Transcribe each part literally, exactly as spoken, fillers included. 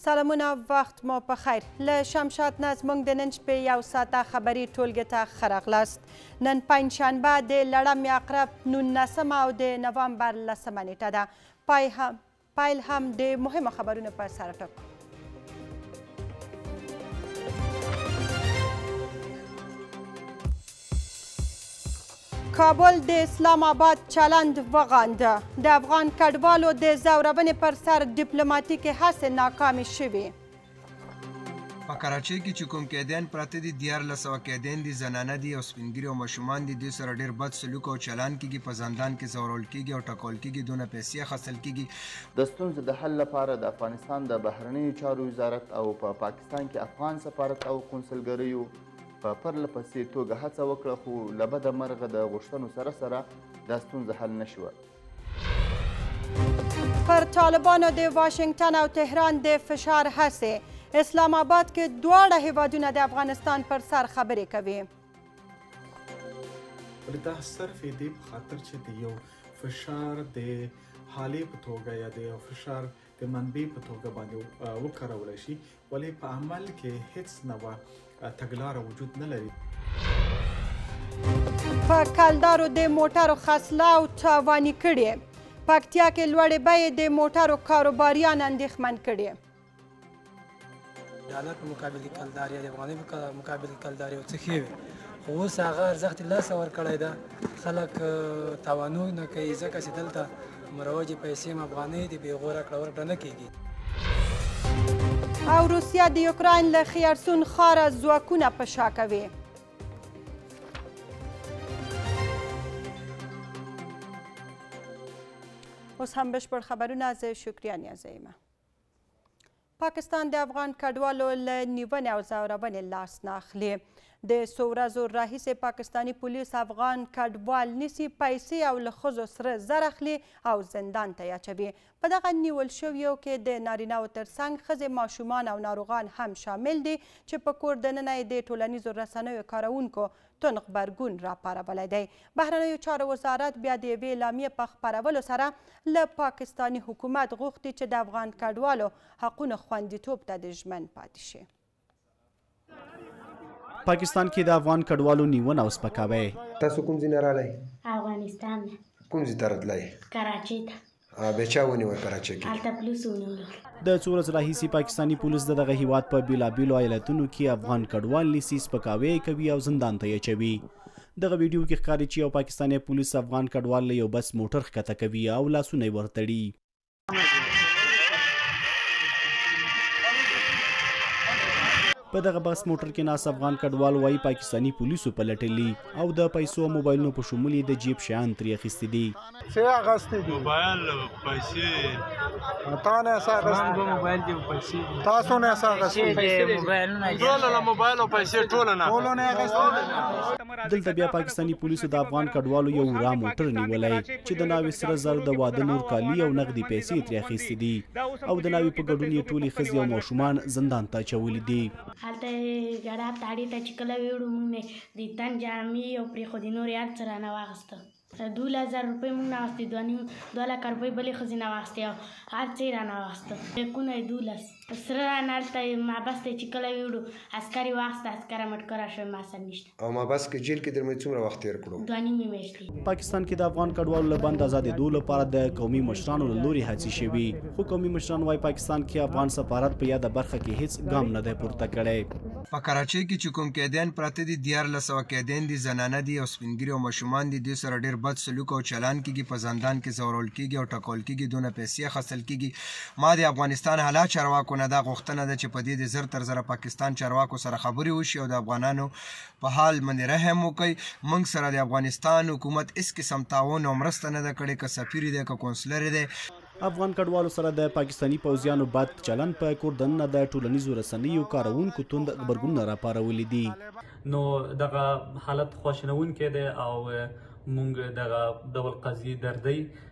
سلامونه وخت مو په خیر له شمشاد نه زموږ د نن شپې یو ساعته خبري ټولګې ته ښه راغلاست. نن پنجشنبه د لړم عقرب نولسمه او د نوامبر لسمه نیټه ده. پای هم پایل هم د مهمو خبرونو په سر ټکو. کابل د اسلام آباد چلند وغانده. د افغان کډوالو د ځورونې پر سر ډیپلوماتیکې هڅې ناکامې شوې. په کراچۍ کې چې کوم قیدیان پراته دي دیارلس سوه قیدیان دي، زنانه دي او سپین ږیري او ماشومان دي. دوی سره ډېر بد سلوک او چلان کېږي، په زندان کې ځورول کېږي او ټکول کېږي، دونه پیسې اخیستل کېږي. د ستونزو د حل لپاره د افغانستان د بهرنیو چارو وزارت او په پا پاکستان کې افغان سفارت او قونسلګریو په پرله پسې توګه هڅه وکړه، خو له بده مرغه د غوښتنو سره سره دا ستونزه حل نه شوه. پر طالبانو د واشنګټن او تهران د فشار هڅې. اسلام آباد کې دواړه هیوادونه د افغانستان پر سر خبرې کوي. دا صرف دې په خاطر چې د یو فشار د حالې په توګه یا د یو فشار د منبع په توګه باندې وکارولی شي، ولې په عمل کې هیڅ نوع تګلاره وجود نه لري. په کلدارو د موټرو خصلاو تاواني کړي. پکتیا کې لوړې بیې د موټرو کاروباریان اندېښمن کړي. ډالر په مقابل کې کلدار یا د افغانۍ په مقابل کې کلدار یو څه ښې وي، خو اوس هغه ارزښت یې لاسه ورکړی ده. خلک تاوانونه کوي ځکه چې دلته مروجې پیسې هم افغانۍ د بېغو راکړه ورکړه نه کېږي. او روسیه د یوکراین له خیرسون ښاره ځواکونه په شا کوي. اوس هم بشپړ خبرونه. زه شکریه نیازی یم. پاکستان د افغان کډوالو له نیونې او ځورونې لاس نه اخلي. د څو ورځو راهیسې پاکستاني پولیس افغان کډوال نیسي، پیسې او له ښځو سره زر اخلي او زندان ته یې اچوي. په دغه نیول شویو کې د نارینهو ترڅنګ ښځې، ماشومان او ناروغان هم شامل دي چې په کور دننه یې د ټولنیزو رسنیو کاروونکو توند غبرګون راپارولی دی. بهرنیو چارو وزارت بیا د یوې اعلامیې په خپرولو سره له پاکستاني حکومت غوښتي چې د افغان کډوالو حقونو خوندیتوب ته د ژمن پاتې شي. پاکستان کې د افغان کډوالو نیونه او سپکاوی. تاسو کوم ځای نه راغلی؟ افغانستان. کوم ځای ته راتلی؟ کراچۍ ته. بیا چا ونیول کراچۍ کې؟ هلته پولیسو ونیولو. د څو ورځو راهیسې پاکستاني پولیس د دغه هیواد په بېلابېلو ایالتونو کې افغان کډوال نیسي، سپکاوی کوي او زندان ته یې اچوي. دغه ویډیو کې ښکاري چې یو پاکستاني پولیس افغان کډوال له یو بس موټر ښکته کوي او لاسونه یې ورتړي. په دغه بس موټر کې ناست افغان کډوال وایي پاکستاني پولیسو پلټلي او د پیسو او موبایلونو په شمول یې د جیب شیان ترې اخیستي دي. څه اخیستي دي؟ موبایل، پیسې. تا نه څه اخیستي؟ موبایل دي او پیسې. تاسو نه څه اخیستي؟ موبایلونه. ټول له موبایل او پیسې ټول نه. ټول نه اخیستي. دلته بیا پاکستاني پولیسو د افغان کډوالو یو را موټر نیولی چې د ناوې سره زر، د واده نور کالي او نغدي پیسې ترې اخیستي دي او د ناوې په ګډون یې ټولې ښځې او ماشومان زندان ته اچولي دي. هلته ګډا تاړې ته چې کله ویوړو موږ نه د تن جامې او پرېښودې نور یې هر څه رانه واخېسته. دولس زره روپۍ موږ نه واخېستې، دوه نیم دوه لکه روپۍ بلې ښځې نه واخېستې او هر څه یې رانه واخېسته. بیکونه یې دولس سره رانه هلته محبس ته چې کله ویوړو عسکر یې واخېسته، عسکره مټکره شوی، ما سر نشته. او محبس کې جیل کې درمې څومره وخت تېر کړو؟ دوه نیمې میاشتې. پاکستان کې د افغان کډوالو له بند ازادېدو لپاره د قومي مشرانو له لوري هڅې شوي، خو قومي مشران وایي پاکستان کې افغان سفارت په یاده برخه کې هیڅ ګام نه دی پورته کړی. په کراچۍ کې چې کوم قیدیان پراته دي دیارلس سوه قیدیان دي، زنانه دي او سپین ږیري او ماشومان دي. دوی سره ډېر بد سلوک او چلان کېږي، په زندان کې ځورول کېږي او ټکول کېږي، دونه پیسې اخیستل کېږي. ما د افغانستان اعلی چارواکو نه دا غوښتنه ده چې په دې د زر تر زره پاکستان چارواکو سره خبرې وشي او د افغانانو په حال باندې رحم وکړي. موږ سره د افغانستان حکومت هېڅ قسم تعاون او مرسته نه ده کړې، که سفیر دی که کونسلر دی. افغان کډوالو سره د پاکستاني پوځیانو بد چلن په کور دننه د ټولنیزو رسنیو کاروونکو توند غبرګونونه راپارولي دي. نو دغه حالت خواشینونکی دی او موږ دغه ډول قضیې دردی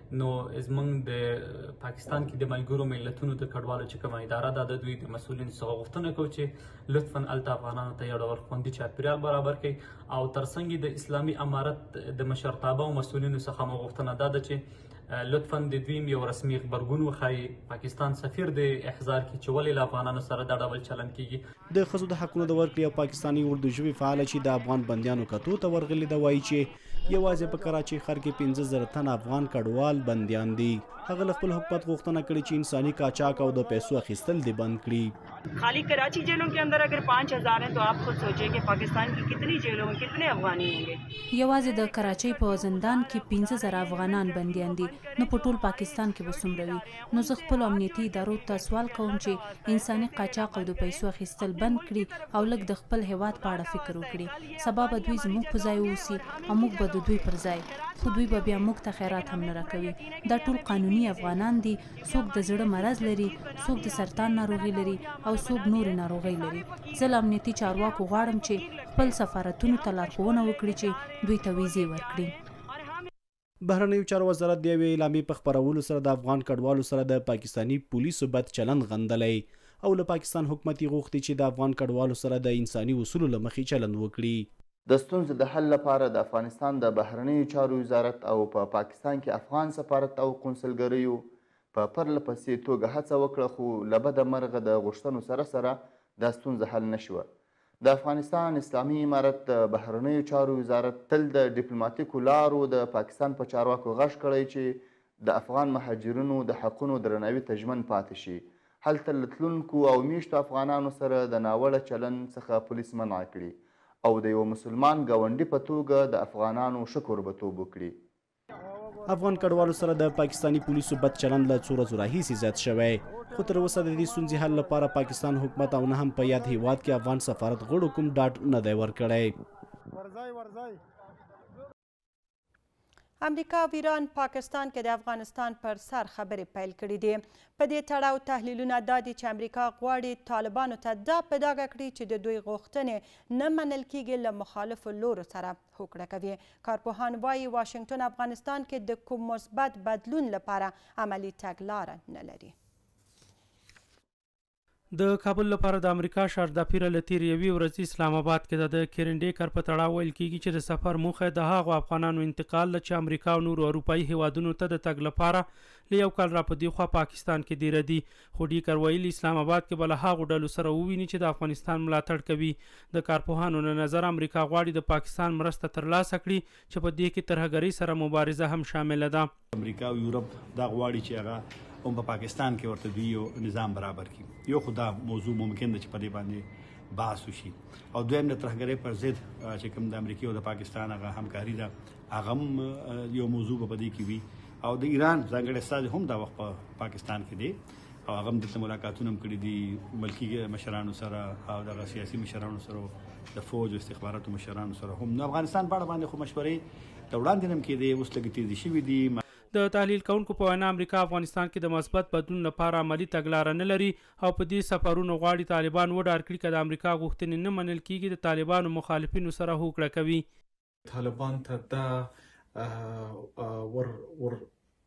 نو زموږ د پاکستان کې د ملګرو ملتونو د کډوالو چې کومه اداره ده د دوی د مسؤلینو څخه غوښتنه کوو چې لطفا هلته افغانانو ته یو ډول خوندي چاپیریال برابر کړي او ترڅنګ د اسلامي امارت د مشرتابه او مسؤلینو څخه مو غوښتنه ده چې لطفا د دوی یو رسمي غبرګون وښایي پاکستان سفیر د احضار کې چې ولې له افغانانو سره دا ډول چلن کیږي. د ښځو د حقونو د ورکړې او پاکستاني اردو ژبې فعاله چې د افغان بندیانو کتو ته ورغلي ده وایي چې یوازې په کراچۍ ښار کې پنځه زره تن افغان کډوال بندیان دي. هغه له خپل حکومت غوښتنه کړې چې انساني قاچاق او د پیسو اخیستل دې بند کړي. खाली कराची जेलों के अंदर अगर पाँच हजार हैं तो आप खुद सोचें कि पाकिस्तान की कितनी जेलों में कितने अफगानी होंगे. یوازې د کراچۍ په زندان کې پنځه زره افغانان بندیان دي، نو په ټول پاکستان کې به څومره وي؟ نو زه خپلو امنیتي ادارو ته سوال کوم چې انساني قاچاق او د پیسو اخیستل بند کړي او لږ د خپل هیواد په اړه فکر وکړي. سبا به دوی زموږ په ځای اوسي او موږ به د دوی پر ځای، خو دوی به بیا موږ ته خیرات هم نه راکوي. دا ټول قانوني افغانان دي، څوک د زړه مرض لري، څوک د سرطان ناروغي لري او څوک نورې ناروغۍ لري. زه له امنیتي چارواکو غواړم چې خپل سفارتونو ته لارښوونه وکړي چې دوی ته ویزې ورکړي. بهرنیو چارو وزارت د یوې اعلامیې په خپرولو سره د افغان کډوالو سره د پاکستاني پولیسو بد چلند غندلی او له پاکستان حکومت یې غوښتي چې د افغان کډوالو سره د انساني اصولو له مخې چلند وکړي. د ستونزو د حل لپاره د افغانستان د بهرنیو چارو وزارت او په پاکستان کې افغان سفارت او قونسلګریو په پرله پسې توګه هڅه وکړه، خو له بده مرغه د غوښتنو سره سره دا ستونزه حل نه شوه. د افغانستان اسلامي امارت د بهرنیو چارو وزارت تل د ډیپلوماتیکو لارو د پاکستان په چارواکو غږ کړی چې د افغان مهاجرینو د حقونو درناوي ته ژمن پاتې شي. هلته له تلونکو او میشتو افغانانو سره د ناوړه چلن څخه پولیس منع کړي او د یو مسلمان ګاونډي په توګه د افغانانو شکربتوب وکړي. افغان کډوالو سره د پاکستاني پولیسو بد چلند له څو ورځو راهیسې زیات شوی، خو تر اوسه د دې ستونزې حل لپاره پاکستان حکومت او نه هم په یاد هیواد کې افغان سفارت غړو کوم ډاډ نه دی ورکړی. امریکا او ایران پاکستان کې د افغانستان پر سر خبرې پیل کړي دي. په دې تړاو تحلیلونه دا دي چې امریکا غواړي طالبانو ته دا په ډاګه کړي چې د دوی غوښتنې نه منل کیږي له مخالفو لورو سره هوکړه کوي. کارپوهان وایي واشنګټن افغانستان کې د کوم مثبت بدلون لپاره عملي تګلاره نه لري. د کابل لپاره د امریکا شارداپیره له تېرې یوې ورځې اسلام آباد کې د کیرنډیکر په تړاو ویل کیږي چې د سفر موخه د هغو افغانانو انتقال ده چې امریکا او نورو اروپایي هیوادونو ته د تګ لپاره له یو کال را په دې خوا پاکستان کې دیره دي. خو ډیکر ویلي اسلام آباد کې به له هغو ډلو سره وویني چې د افغانستان ملاتړ کوي. د کارپوهانو له نظر امریکا غواړي د پاکستان مرسته ترلاسه کړي چې په دې کې ترهګرۍ سره مبارزه هم شامله ده. امریکا او یورپ دا غواړي چې هغه هم په پاکستان کې ورته دوی یو نظام برابر کړي. یو خو دا موضوع ممکن ده چې په دې باندې بحث وشي، او دویم د ترهګرۍ پر ضد چې کوم د امریکا او د پاکستان هغه همکاري ده هغه هم یو موضوع به په دې کې وي، او د ایران ځانګړی استازی هم دا وخت په پاکستان کې دی او هغه هم دلته ملاقاتونه هم کړي دي ملکي مشرانو سره او دغه سیاسي مشرانو سره د فوج او استخباراتو مشرانو سره هم. نو افغانستان په اړه باندې خو مشورې د وړاندې هم کېدې، اوس لږ تېزې شوي دي. د تحلیل کوونکو په وینا امریکا افغانستان کې د مثبت بدلون لپاره عملي تګلاره نه لري او په دې سفرونو غواړي طالبان وډار کړي که د امریکا غوښتنې نه منل کیږي د طالبانو مخالفینو سره هوکړه کوي. طالبان ته دا ور ور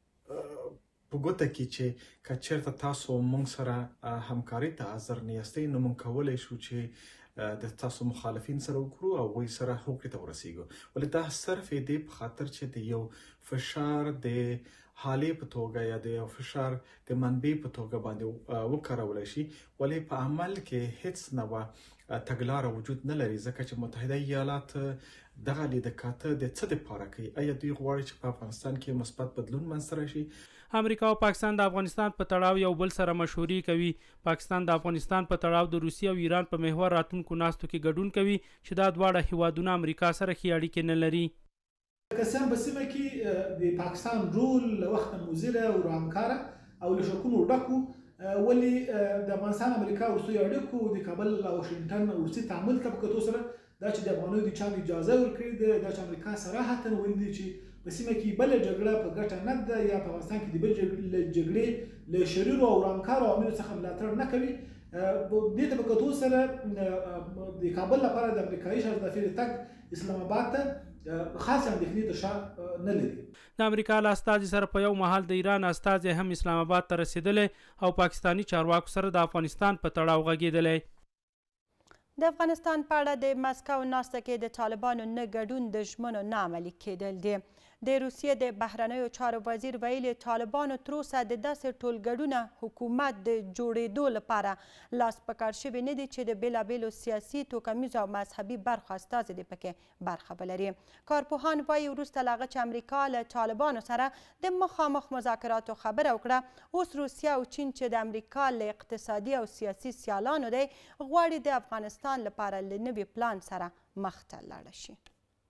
په ګوته کې چې که چېرته تاسو موږ سره همکاري ته حاضر نه یاستئ نو موږ کولی شو چې د تاسو مخالفین سره وکړو او هغوی سره هوکړې ته ورسیږو. ولې دا صرف دې په خاطر چې د یو فشار د حالې په توګه یا د یو فشار د منبع په توګه باندې وکارولی شي، ولې په عمل کې هیڅ نوع تګلاره وجود نه لري، ځکه چې متحده ایالات دغه لیدکاته د څه دپاره کوي؟ آیا دوی غواړي چې په افغانستان کې مثبت بدلون منځته راشي؟ امریکا او پاکستان د افغانستان په تړاو یو بل سره مشورې کوي. پاکستان د افغانستان په تړاو د روسیې او ایران په محور راتلونکو ناستو کې ګډون کوي چې دا دواړه هیوادونه امریکا سره ښې اړیکې نه لري. که څه هم په سیمه کې د پاکستان رول له وخته مضره او راهمکاره او له شکونو ډک و، ولې د افغانستان امریکا وروستیو اړیکو د کابل او واشنګټن وروستي تعامل ته په کتو سره دا چې د افغانیو د چاپ اجازه ورکړې ده، دا چې امریکا صراحتا ویلي دي چې په سیمه کې بله جګړه په ګټه نه ده یا په افغانستان کې د بلې جګړې له شریرو او راهمکارو عواملو څخه ملاتړ نه کوي. دې ته په کتو سره د کابل لپاره د امریکایي شاردافیر تګ اسلام آباد ته خاص اندېښنې تر شا نه لري. د امریکا له استازي سره په یو مهال د ایران استازي هم اسلام آباد ته رسېدلی او پاکستاني چارواکو سره د افغانستان په تړاو غږېدلی. د افغانستان په اړه د مسکو ناسته کې د طالبانو نه ګډون د ژمنو نه عملي کېدل دي. د روسیې د بهرنیو چارو وزیر ویلي طالبانو تر اوسه د داسې ټولګډونه حکومت د جوړېدو لپاره لاس په کار شوي نه دي چې د بېلابېلو سیاسي توکمیزو او مذهبي برخو استازي دې پکې برخه ولري. کارپوهان وایي وروسته له هغه چې امریکا له طالبانو سره د مخامخ مذاکراتو خبره وکړه، اوس روسیه او چین چې د امریکا له اقتصادي او سیاسي سیالانو دی غواړي د افغانستان لپاره له نوي پلان سره مخ ته لاړه شي.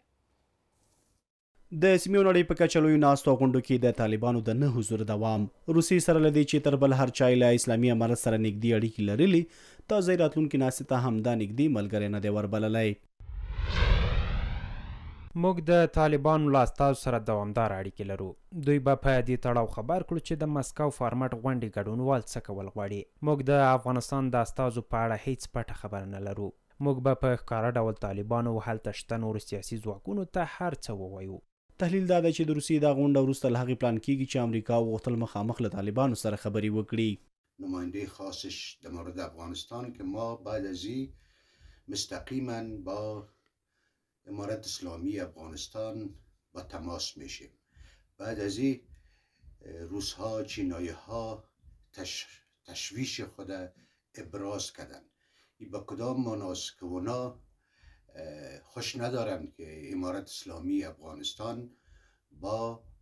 د سیمې نړۍ په کچه لویو ناستو غونډو کې د طالبانو د نه حضور دوام، روسیې سره له دې چې تر بل هر چا له اسلامي امارت سره نږدې اړیکې لرلې، تازه راتلونکې ناستې ته هم دا نږدې ملګری نه دی وربللی. موږ د طالبانو له استازو سره دوامداره اړیکې لرو. دوی به په دې تړاو خبر کړو چې د مسکو فارمټ غونډې ګډونوال څه کول غواړي. موږ د افغانستان د استازو په اړه هیڅ پټه خبره نه لرو. موږ به په ښکاره ډول طالبانو او هلته شته نورو سیاسي ځواکونو ته هر څه ووایو. تحلیل دا ده چې د روسیې دا غونډه وروسته له هغې پلان کېږي چې امریکا وغوښتل مخامخ له طالبانو سره خبرې وکړي. نماینده خاصش در مورد افغانستان که ما بعد از این مستقیما با امارت اسلامی افغانستان با تماس میشیم. بعد از این روسها چینایی ها تش... تشویش خود ابراز کردن. این با کدام معناست که اونا خوش ندارند که امارت اسلامی افغانستان با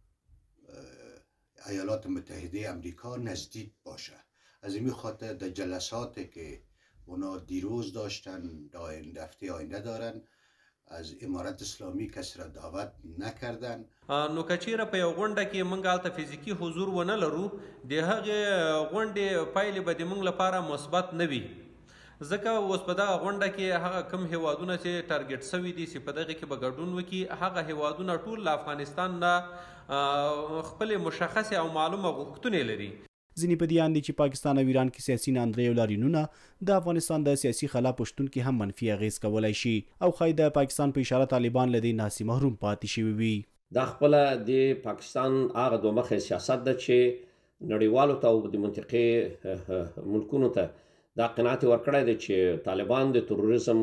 ایالات متحده امریکا نزدیک باشه. از این خاطر در جلساتی که اونا دیروز داشتن در هفته آینده دارن از امارت اسلامی کسی را دعوت نکردن. نو کچیره په یو غونډه کې موږ هلته فزیکي حضور ونه لرو، د هغې غونډې پایلې به د موږ لپاره مثبت نه وي، ځکه اوس په دغه غونډه کې هغه کوم هیوادونه چې ټارګټ سوي دي چې په دغه کې به ګډون وکړي، هغه هیوادونه ټول له افغانستان نه خپلې مشخصې او معلومه غوښتنې لري. ځینې په دې اند دي چې پاکستان او ایران کې سیاسي ناندرۍ او لاریونونه د افغانستان د سیاسي خلا په شتون کې هم منفي اغیز کولی شي او ښایي د پاکستان په اشاره طالبان له دې ناسې محروم پاتې شوي وي. دا خپله د پاکستان هغه دوه مخی سیاست ده چې نړیوالو ته او د منطقې ملکونو ته دا قناعت ورکړی دی چې طالبان د تروریزم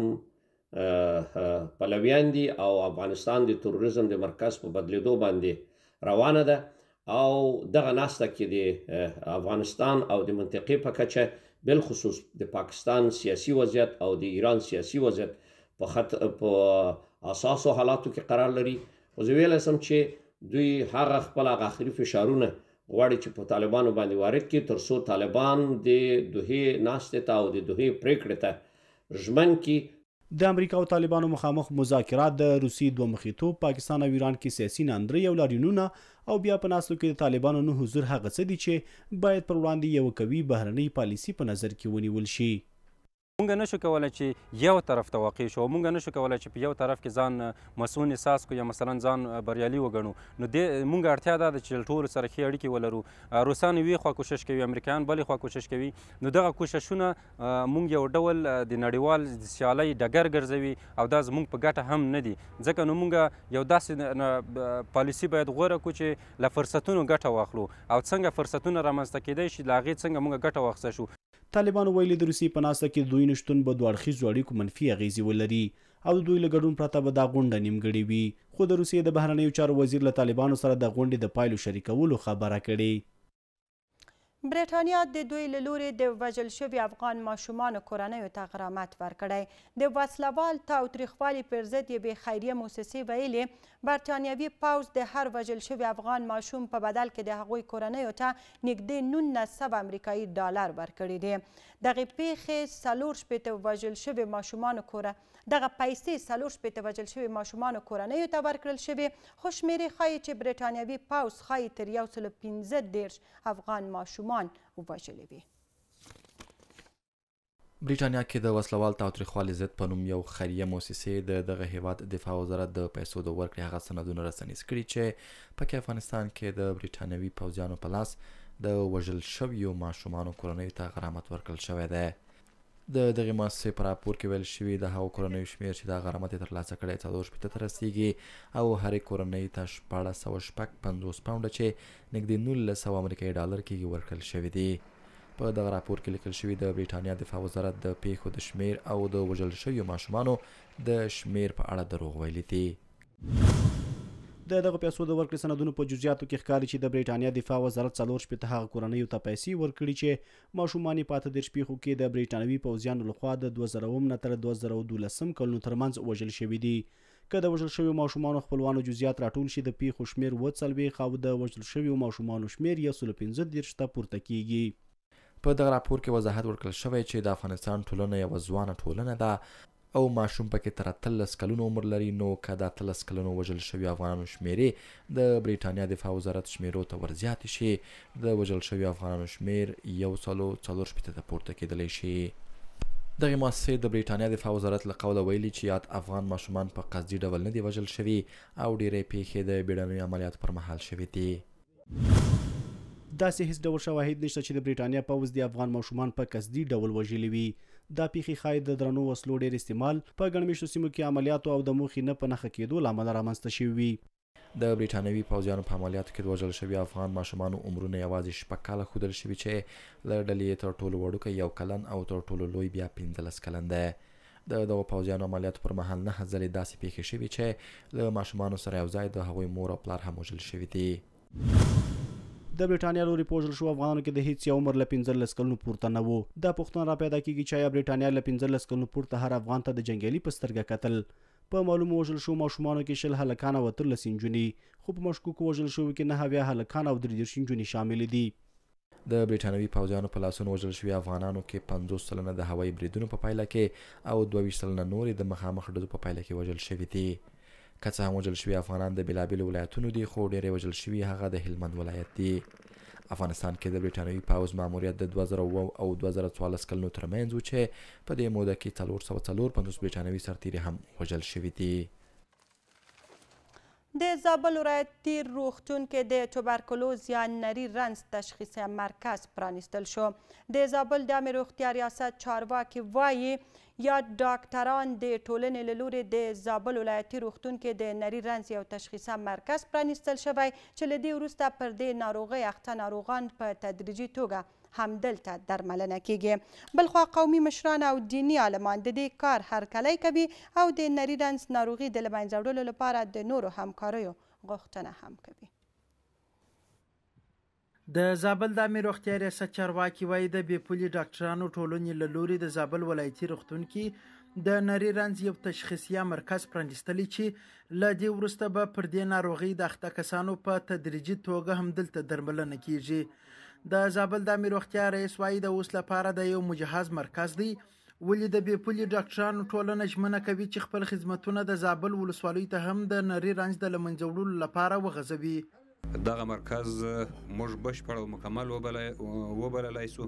پلویان دي او افغانستان د تروریزم د مرکز په بدلیدو باندې روانه ده او دغه ناسته کې د افغانستان او د منطقې په کچه بالخصوص د پاکستان سیاسي وضعیت او د ایران سیاسي وضعیت په خط په اساسو حالاتو کې قرار لري. خو زه ویلی سم چې دوی هغه خپل هغه آخري فشارونه غواړي چې په طالبانو باندې وارد کړي تر څو طالبان د دوحې ناستې ته او د دوحې پریکړې ته ژمن کړي. د امریکا او طالبانو مخامخ مذاکرات د روسیې دوه مخیتوب، پاکستان او ایران کې سیاسي ناندرۍ او لاریونونه او بیا په ناستو کې د طالبانو نه حضور هغه څه دي چې باید پر وړاندې یوه قوي بهرنۍ پالیسي په نظر کې ونیول شي. مونږ نشو کولای چې یو طرف ته واقع شو، مونږ نشو کولای چې په یو طرف کې ځان مسؤل احساس کړو یا مثلا ځان بریالي وګڼو. نو دې مونږ اړتیا دا ده چې ټولو سره ښې اړیکې ولرو. روسان یوې خوا کوشش کوي، امریکایان بلې خوا کوشش کوي، نو دغه کوششونه مونږ یو ډول د نړیوال سیالۍ ډګر ګرځوي او دا زمونږ په ګټه هم نه دي، ځکه نو مونږ یو داسې پالیسي باید غوره کړو چې له فرصتونو ګټه واخلو او څنګه فرصتونه رامنځته کیدی شي له هغې څنګه مونږ ګټه واخیسته شو. طالبانو ویلي د روسیې په ناسته کې دوی نشتون به دوه اړخیزو اړیکو منفي اغیزې ولري او د دوی له ګډون پرته به دا غونډه نیمګړې وي. خو د روسیې د بهرنیو چارو وزیر له طالبانو سره د غونډې د پایلو شریکولو خبره کړې. برېټانیا د دوی له لورې د وژل شوي افغان ماشومانو کورنیو ته غرامت ورکړی. د وسلوال تاوتریخوالي پر ضد یوې خیریه موسسې ویلې برټانیوي پوځ د هر وژل شوي افغان ماشوم په بدل کې د هغوی کورنیو ته نږدې نولس سوه امریکایي ډالر ورکړي دي. دغې پیښې څلور شپېته وژل شوي ماشومانو کوره دغه پیسې څلور شپېته وژل شوي ماشومانو کورنیو ته ورکړل شوې، خو شمېرې ښایي چې برټانیوي پوځ ښایي تر یو سلو پنځه دېرش افغان ماشومان ووژلي وي. بریټانیا کې د وسلوال تاوتریخوالي ضد په نوم یو خیریه موسسې د دغه هیواد دفاع وزارت د پیسو د ورکړې هغه سندونه رسنیز کړي چې پکې افغانستان کې د بریټانیوي پوځیانو په لاس د وژل شویو ماشومانو کورنیو ته غرامت ورکړل شوی دی. د دغې مؤسسې په راپور کې ویل شوي د هغو کورنیو شمېر چې دا غرامت یې ترلاسه کړی څلور شپېته ته رسیږي او هرې کورنۍ ته شپاړس سوه شپږ پنځوس پاونډه چې نږدې نولس سوه امریکایي ډالر کېږي ورکړل شوي دي. په دغه راپور کې لیکل شوي د بریټانیا دفاع وزارت د پیښو د شمېر او د وژل شویو ماشومانو د شمېر په اړه دروغ ویلي دي. د دغه پیسو د ورکړې سندونو په جزئیاتو کې ښکاري چې د بریټانیا دفاع وزارت څلور شپېته هغه کورنیو ته پیسې ورکړي چې ماشومان یې په اته دېرش پیښو کې د بریټانوي پوځیانو لخوا د دوه زره اووم نه تر دوه زره دولسم کلونو ترمنځ وژل شوي دي. که د وژل شویو ماشومانو خپلوانو جزئیات راټول شي د پیښو شمېر اووه څلوېښت او د وژل شویو ماشومانو شمېر یو سل پنځه دېرش ته پورته کیږي. په دغه راپور کې وضاحت ورکړل شوی چې د افغانستان ټولنه یوه ځوانه ټولنه ده او ماشوم پکې تر اتلس کلونو عمر لري، نو که د اتلس کلونو وژل شوي افغانانو شمېرې د بریټانیا دفاع وزارت شمېرو ته ورزیاتې شي د وژل شوي افغانانو شمېر یو سلو څلور شپېته ته پورته کېدلی شي. دغې مؤسسې د بریټانیا دفاع وزارت له قوله ویلي چې یاد افغان ماشومان په قصدي ډول نه دي وژل شوي او ډېری پیښې د بیړنیو عملیاتو پر مهال شوي دي. داسې هیڅ ډول شواهد نشته چې د بریټانیا پوځ د افغان ماشومان په قصدي ډول وژلي وي. دا پیښې ښایي د درنو وسلو ډېر استعمال په ګڼ مېشتو سیمو کې عملیاتو او د موخې نه په نښه کېدو له امله رامنځته شوي وي. د بریټانوي پوځیانو په عملیاتو کې د وژل شوي افغان ماشومانو عمرونه یوازې شپږ کاله ښودل شوي چې له ډلې یې تر ټولو وړوکی یو کلن او تر ټولو لوی بیا پنځلس کلن دی. د دغو پوځیانو عملیاتو پر مهال نهه ځلې داسې پیښې شوي چې له ماشومانو سره یو ځای د هغوی مور او پلار هم وژل شوي دي. د بریټانیا لوري په وژل شوو افغانانو کې د هیڅ یو عمر له پنځلس کلونو پورته نه و. دا پوښتنه را پیدا کېږي چې آیا بریټانیا له پنځلس کلونو پورته هر افغان ته د جنګیالي په سترګه کتل. په معلومو وژل شوو ماشومانو کې شل هلکان او اتلس نجونې، خو په مشکوکو وژل شوو کې نهه اویا هلکان او درې دېرش نجونې شاملې دي. د بریټانوي پوځیانو په لاسونو وژل شوي افغانانو کې پنځوس سلنه د هوایي بریدونو په پایله کې او دوه ویشت سلنه نورې د مخامخ ډزو په پایله کې وژل شوي دي. که څه هم وژل شوي افغانان د بېلابېلو ولایتونو دي، خو ډېری وژل شوي هغه د هلمند ولایت دي. افغانستان کې د بریټانوي پوځ ماموریت د دوه زره اووه او دوه زره څوارلس کلونو ترمنځ و چې په دې موده کې څلور سوه څلور پنځوس بریټانوي سرتیري هم وژل شوي دي. د زابل ولایتي روغتون کې د توبرکلوز یا نري رنځ تشخیصي مرکز پرانیستل شو. د زابل د عامې روغتیا ریاست چارواکي وایي یا ډاکټران د ټولنې له لوري د زابل ولایتي روغتون کې د نري رنځ یو تشخیصي مرکز پرانیستل شوی چې له دې وروسته پر دې ناروغۍ اخته ناروغان په تدریجي توګه همدلته درملنه کیږي. بلخوا قومي مشران او دیني عالمان د دې کار هرکلی کوي او د نري رنځ ناروغي د له منځه وړلو لپاره د نورو همکاریو غوښتنه هم کوي. د زابل د عامې روغتیا ریاست چارواکي وایي د بې پولي ډاکټرانو ټولنې له لوري د زابل ولایتي روغتون کې د نري رنځ یو تشخیصیه مرکز پرانیستلی چې له دې وروسته به پر دې ناروغۍ د اخته کسانو په تدریجي توګه همدلته درملنه کیږي. د زابل د عامې روغتیا رئیس وایي د اوس لپاره د یو مجهز مرکز دی، ولې د بې پولي ډاکټرانو ټولنه ژمنه کوي چې خپل خدمتونه د زابل ولسوالۍ ته هم د نري رنځ د له منځه وړلو لپاره وغځوي. دغه مرکز موږ بشپړ او مکمل وبللی سو.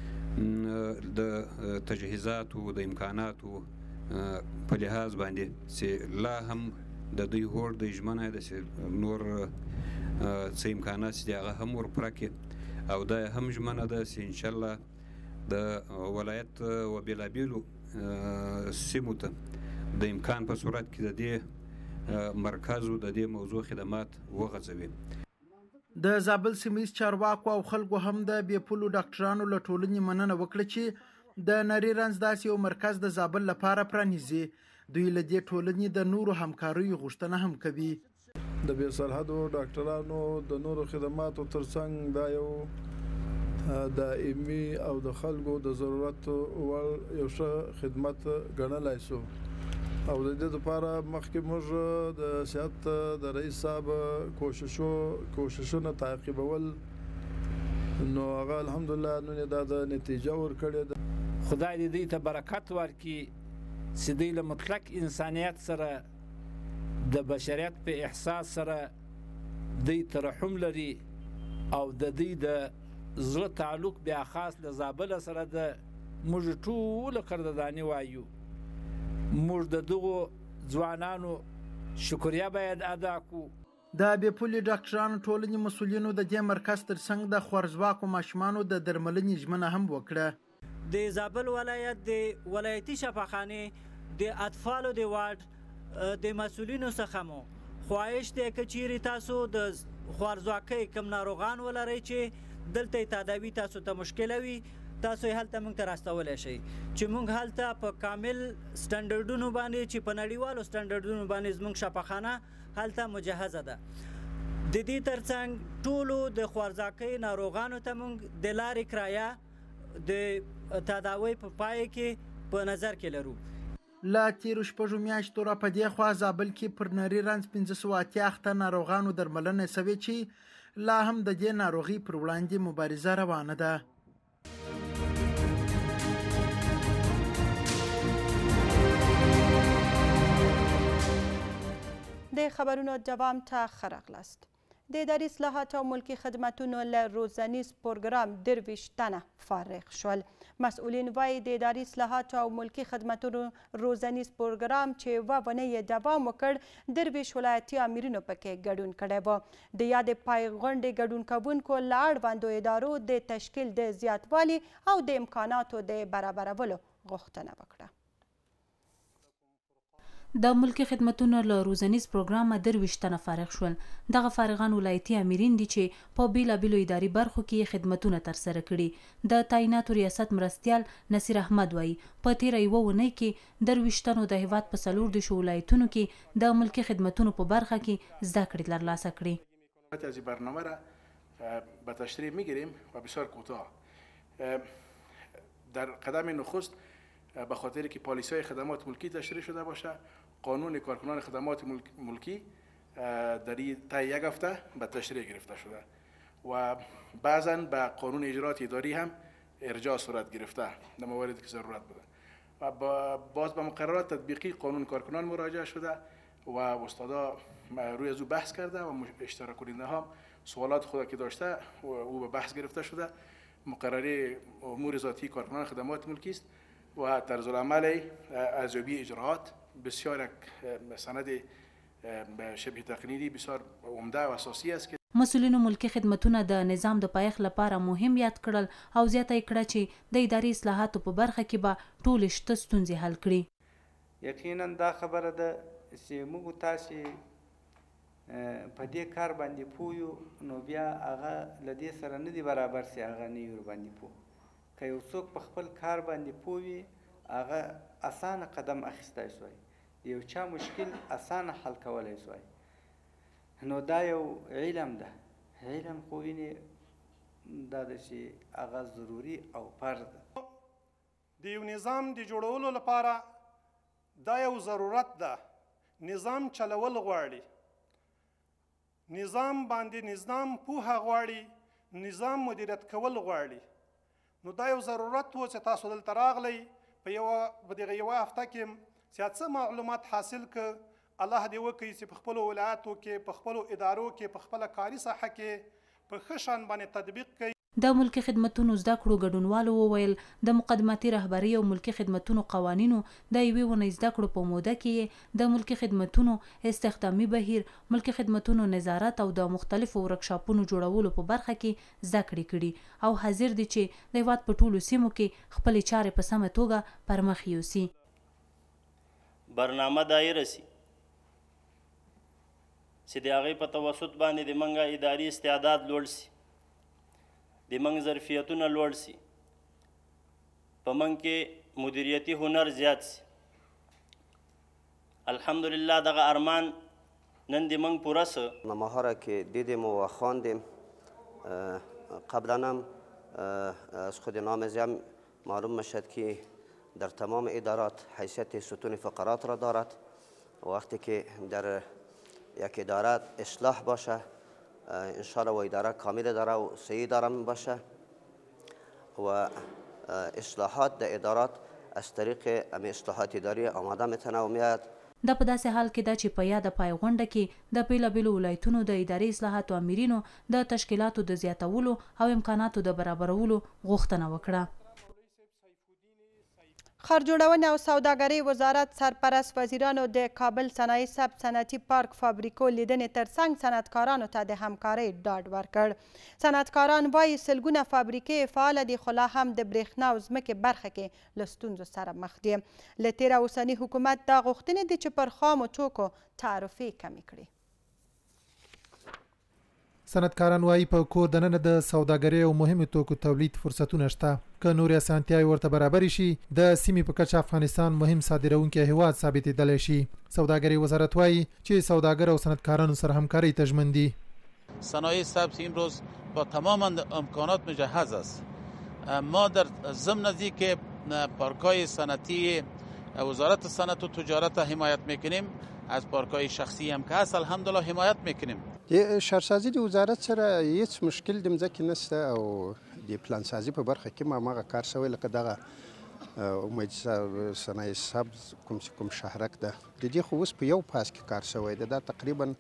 د تجهیزاتو د امکاناتو په لحاظ باندې چې لا هم د دوی هوډ د ژمنه ده چې نور څه امکانات چې هغه هم ورپوره کړي او دا هم ژمنه ده چې انشاءالله د ولایت و بېلابېلو سیمو ته د امکان په صورت کې د دې مرکز د دې موضوع خدمات وغځوي. د زابل سیمهیز چارواکو او خلکو هم د بې پولو ډاکټرانو له ټولنې مننه وکړه چې د نري رنځ داسې یو مرکز د زابل لپاره پرانیزي. دوی له دې ټولنې د نورو همکاریو غوښتنه هم کوي. د بې سرحدو ډاکټرانو د نورو خدماتو ترڅنګ دا یو دائمي او د خلکو د ضرورت وړ یو ښه خدمت ګڼلی سو او د دې لپاره مخکې موږ د سیادت د رئیس صاحب کوششو کوششونه تعقیبول نو هغه الحمدلله نن دا د نتیجه ورکړې ده. خدای دې دوی ته برکت ورکړي چې دوی له مطلق انسانیت سره د بشریت په احساس سره دوی ترحم لري او د دوی د زړه تعلق بیا خاص له زابل سره د موږ ټول قدرداني وایو. موږ د دغو ځوانانو شکریه باید ادا کړو. د بې پولي ډاکټرانو ټولنې مسؤلینو د دې مرکز ترڅنګ د خوارځواکو ماشومانو د درملنې ژمنه هم وکړه. د زابل ولایت د ولایتي شفاخانې د اطفالو د واډ د مسؤلینو څخه مو خواهش دی که چیرې تاسو د خوارځواکۍ کوم ناروغان ولرئ چې دلته تداوي تاسو ته مشکله وي تاسو یې هلته موږ ته راستولی شئ چې موږ هلته په کامل سټنډرډونو باندې چې په نړیوالو سټنډرډونو باندې زموږ شفاخانه هلته مجهزه ده. د دې ترڅنګ ټولو د خوارځواکۍ ناروغانو ته موږ د لارې کرایه د تداوی په پای کې په نظر کې لرو. لا تیرو شپږو میاشتو را په دې خوا زابل کې پر نري رنځ پنځه سوه اتیا اخته ناروغانو درملنه سوې چې لا هم د دې ناروغي پر وړاندې مبارزه روانه ده. د خبرونو دوام ته ښه راغلاست. د اداري اصلاحاتو او ملکي خدمتونو له روزنیز پروګرام درویشت تنه فارغ شول. مسئولین وایي د اداري اصلاحاتو او ملکي خدمتونو روزنیز پروګرام چې اوه ونې یې دوام وکړ درویشت ولایتي امرینو پکې ګډون کړی و. د یادې پای غونډې ګډون کوونکو له اړوندو ادارو د تشکیل د زیاتوالي او د امکاناتو د برابرولو غوښتنه وکړه. د ملکي خدمتونو له روزنیز پروګرامه درویشت تنه فارغ شول. دغه فارغان ولایتي امرین دي چې په بیلابیلو اداري برخو کې خدمتونه ترسره کړي. د تعیناتو ریاست مرستیال نصیر احمد وایي په تیره یوه اونۍ کې درویشت تنو د هیواد په څلور دېرشو ولایتونو کې د ملکي خدمتونو په برخه کې زده کړې ترلاسه کړي. از برنامه را به تشریح میگیریم و بسیار کوتاه. در قدم نخست به خاطر که پالیسی های خدمات ملکی تشریح شده باشه قانون کارکنان خدمات ملکی در طی یک هفته به تشریح گرفته شده و بعضا به قانون اجرات اداری هم ارجاع صورت گرفته در مواردی که ضرورت بوده و باز به مقررات تطبیقی قانون کارکنان مراجعه شده و استادا روی از او بحث کرده و اشتراک کننده ها سوالات خود که داشته او به بحث گرفته شده. مقرره امور ذاتی کارکنان خدمات ملکی است و طرز العمل ارزیابی اجراءات بسیار سند شبه تقنینی بسیار عمده و اساسی است. مسئولینو ملکی خدمتونه د نظام د پایښت لپاره مهم یاد کړل او زیاته یې کړه چې د اداري اصلاحاتو په برخه کې به ټولې شته ستونزې حل کړي. یقینا دا خبره ده چې موږ تاسې په دې کار باندې پوه یو نو بیا هغه له دې سره نه دي برابر سي هغه نه یو باندې پوه. که یو څوک په خپل کار باندې پوه وي هغه اسانه قدم اخیستی سوی د یو چا مشکل اسانه حل کولی سوی. نو دا یو علم ده. علم خو وینې دا ده چې هغه ضروري او فرض ده. د یو نظام د جوړولو لپاره دا یو ضرورت ده. نظام چلول غواړي، نظام باندې نظام پوهه غواړي، نظام مدیریت کول غواړي. نو دا یو ضرورت و چې تاسو دلته راغلی په یوه په دغه یوه هفته کې چې څه معلومات حاصل کړه. الله دې وکړي چې په خپلو ولایاتو کې په خپلو ادارو کې په خپله کاري ساحه کې په ښه شان باندې تطبیق کوي. د ملکي خدمتونو زده کړو ګډونوالو وویل د مقدماتي رهبري او ملکي خدمتونو قوانینو د یوې ونې زده کړو په موده کې د ملکي خدمتونو استخدامي بهیر، ملکي خدمتونو نظارت او د مختلفو ورکشاپونو جوړولو په برخه کې زده کړې کړي او حاضر دي چې د هیواد په ټولو سیمو کې خپلې چارې په سمه توګه پرمخ یوسي. برنامه دایره سي چې د هغې په توسط باندې د منګه اداري استعداد لوړ سي، د منګ ظرفیتونه لوړ سي، په منګ کې مدیریتي هنر زیات سي. الحمدلله دغه ارمان نن د منګ پوره سه. ماها را که دیدیم و خواندیم قبلا هم از خود نامزی هم معلوم میشد که در تمام ادارات حیثیت ستون فقرات را دارد. وقتی که در یک اداره اصلاح باشه انشاءالله و اداره کامل داره و سه اداره باشه و اصلاحات در ادارات از طریق امی اصلاحات اداری آماده میتونه و میاد. دا په داسې حال کې ده چې په یاده پای غونډه کې د بیلابیلو ولایتونو د اداري اصلاحاتو امیرینو د تشکیلاتو د زیاتولو او امکاناتو د برابرولو غوښتنه وکړه. ښارجوړونې او سوداګرۍ وزارت سرپرست وزیرانو د کابل صنایع ثبت صنعتي پارک فابریکو لیدنې ترڅنګ صنعتکارانو ته د همکارۍ ډاډ ورکړ. صنعتکاران وایي سلګونه فابریکې فعاله دي خو لا هم د برېښنا او ځمکې برخه کې له ستونزو سره مخ دي. له تېر اوسني حکومت دا غوښتنې دي چې پر خامو توکو تعرفې کمې کړي. صنعتکاران وایي په کور دننه د سوداګرۍ او مهمو توکو تولید فرصتونه شته. که نورې اسانتیاوې ورته برابرې شي د سیمې په کچه افغانستان مهم صادروونکی هیواد ثابتېدلی شي. سوداګرۍ وزارت وایي چې سوداګر او صنعتکارانو سره همکاری ته ژمن دي. صنایع سبز امروز با تمام امکانات مجهز است. ما در ضمن از اینکه پارک‌های صنعتی وزارت صنعت و تجارت را حمایت میکنیم، از پارک‌های شخصی هم که هست الحمدلله حمایت میکنیم. شهرسازي د وزارت سره هیڅ مشکل د مځکې نشته او د پلانسازي په برخه کې ما مغه کار شوی لکه دغه امید صنایع سبز کوم کوم شهرک ده د دې خو اوس په یو پاس کې کار شوی ده. دا تقریبا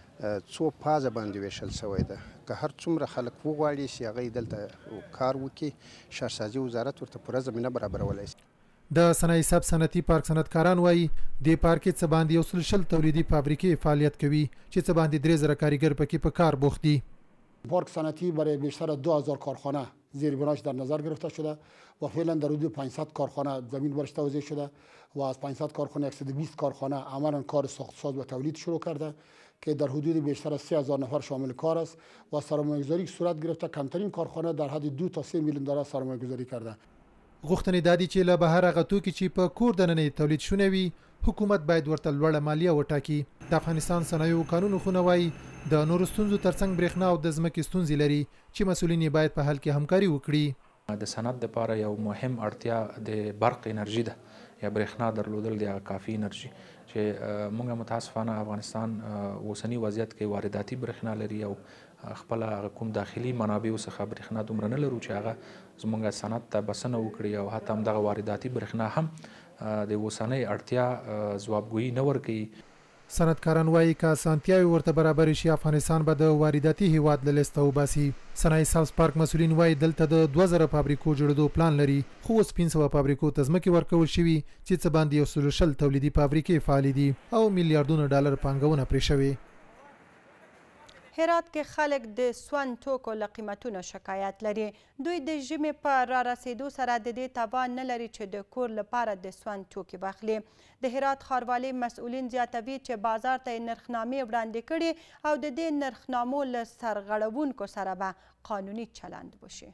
څو پازه باندې ویشل شوی ده. که هر څومره خلک وغواړي چې هغه دلته کار وکړي شهرسازي وزارت ورته پوره زمینه برابرولی شي. د صنایع سبز صنعتي پارک صنعتکاران وایي د پارک کې څه باندې یو سل شل تولیدي فابریکې فعالیت کوي چې څه باندې درې زره کارګر پکې په کار بوخت دي. پارک صنعتی برای بیشتر دو هزار کارخانه زیر بناش در نظر گرفته شده و فعلا در حدود پانصد کارخانه زمین برش توزیع شده و از پانصد کارخانه صد و بیست کارخانه عملا کار ساختساز و تولید شروع کرده که در حدود بیشتر از سه هزار نفر شامل کار است و سرمایه‌گذاری صورت گرفته. کمترین کارخانه در حد دو تا سه میلیون دلار سرمایه‌گذاری کرده. غوښتنې دا دي چې له بهر هغه توکي چې په کور دننه تولید شوي وي حکومت باید ورته لوړه مالیه وټاکي. د افغانستان صنایعو قانون خونه وایي د نورو ستونزو ترڅنګ برېښنا او د ځمکې ستونزې لري چې مسؤلین یې باید په حل کې همکاري وکړي. د صنعت لپاره یو مهم اړتیا د برق انرژي ده یا برېښنا درلودل د هغه کافي انرژي چې موږ متاسفانه افغانستان اوسنی وضعیت کې وارداتي برېښنا لري او خپل کوم داخلي منابع څخه برېښنا دومره نه لرو چې هغه زموږ صنعت ته بسنه وکړي او حتی هم دغه وارداتي برېښنا هم د اوسنۍ اړتیا ځوابګویي نه ورکوي. صنعتکاران وایي که اسانتیاوې ورته برابرې شي افغانستان به د وارداتي هیواد له لیسته وباسي. صنایع سبز پارک مسؤلین وایي دلته د دوه زره فابریکو جوړېدو پلان لري خو اوس پنځه سوه فابریکو ته ځمکې ورکول شوي چې څه باندې یو سل شل تولیدي فابریکې فعالې دي او میلیارډونه ډالر پانګونه پرې شوې. هرات کې خلک د سون توکو له قیمتونو شکایت لري. دوی د ژمي په را رسیدو سره د دې توان نه لري چې د کور لپاره د سون توکي واخلي. د هرات ښاروالۍ مسؤلین زیاتوي چې بازار ته یې نرخنامې وړاندې کړي او د دې نرخنامو له سرغړونکو سره به قانوني چلند وشي.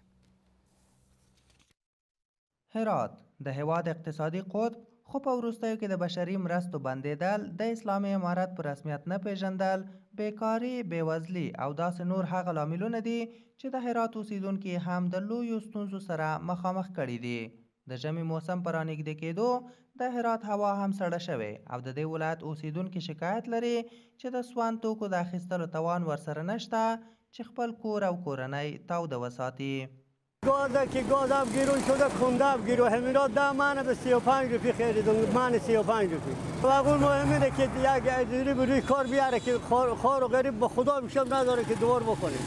هرات د هیواد اقتصادي قطب خو په وروستیو کې د بشري مرستو بندېدل، د اسلامي امارت په رسمیت نه پیژندل، بیکاري، بېوزلي او داسې نور هغه لاملونه دي چې د هرات اوسیدونکي هم د لویو ستونزو سره مخامخ کړي دي. د ژمي موسم په رانږدې کېدو د هرات هوا هم سړه شوې او د دې ولایت اوسیدونکي شکایت لري چې د سون توکو د اخیستلو توان ورسره نشته چې خپل کور او کورنۍ تاوده وساتي. گازه که گازم گیرون شده کنده گیرو همینا ده منه به سی و پنج روپی خریدم من سی و پنج روپی و اون مهمه که یک اجوری به روی کار بیاره که خار و غریب به خدا میشم نداره که دوار بکنه.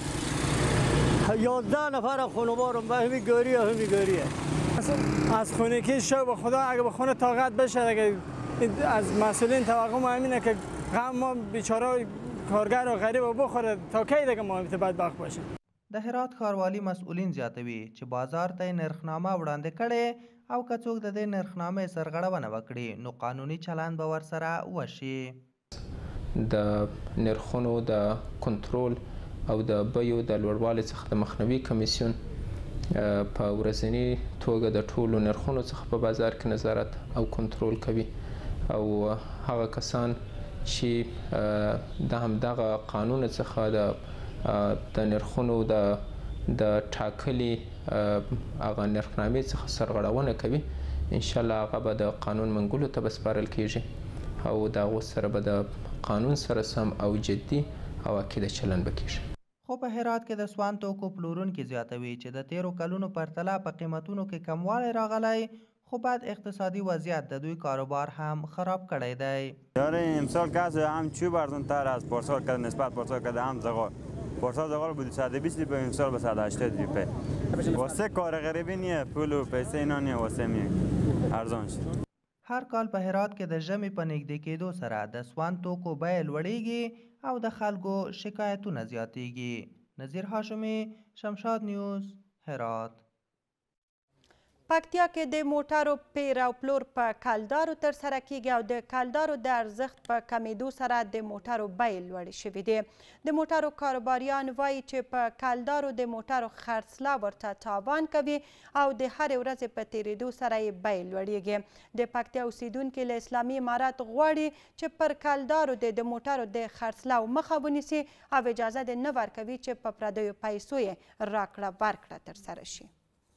یازده نفر خانوارم به همین گوری و همین گوریه. از خونه که شو به خدا اگه به خونه طاقت بشه اگه از مسئولین توقع ما همینه که غم ما بیچاره کارگر و غریب رو بخوره تا کی دیگه ما بدبخت باشیم. د هرات ښاروالي مسؤلین زیاتوي چې بازار ته نرخنامه وړاندې کړي او که څوک د دې نرخنامې سرغړونه وکړي نو قانوني چلند به ورسره وشي. د نرخونو د کنټرول او د بیو د لوړوالي څخه د مخنیوي کمیسیون په ورځني توګه د ټولو نرخونو څخه په بازار کې نظارت او کنټرول کوي او هغه کسان چې د همدغه قانون څخه د د نرخونو د د ټاکلي هغه نرخنامې څخه سرغړونه کوي ان شاء الله هغه به د قانون منګولو ته بسپارل کیږي او د هغو سره به د قانون سره سم او جدي او عقیده چلند وکړي. خو په هرات کې د سون توکو پلورونکي زیاتوي چې د تیرو کلونو پرتله په قیمتونو کې کموالی راغلی خو بعد اقتصادی وضعیت د دوی کاروبار هم خراب کړی دی. امسال کاس هم چوب ارزان‌تر از پارسال کرده نسبت پارسال کرده هم زغال پارسال زغال بود صد و بیست روپیه امسال به صد و هشتاد روپیه. واسه کار غریبی نیه پول و پیسه اینا نیه واسه میه. ارزان شي. هر کال په هرات کې د ژمي په نږدې کېدو سره د سوان توکو بیې لوړېږي او د خلکو شکایتونه زیاتېږي. نذیر هاشمي، شمشاد نیوز، هرات. پکتیا کې د موټرو پیر او پلور په کلدارو ترسره کیږي او د کلدارو د ارزښت په کمیدو سره د موټرو بیې لوړې شوې دي. د موټرو کاروباریان وایي چې په کلدارو د موټرو خرڅلاو ورته تاوان کوي او د هرې ورځې په تیریدو سره یې بیې لوړېږي. د پکتیا اوسیدونکي له اسلامي امارت غواړي چې پر کلدارو د موټرو د خرڅلاو مخه ونیسي او اجازه دې نه ورکوي چې په پردیو پیسو یې راکړه ورکړه ترسره شي.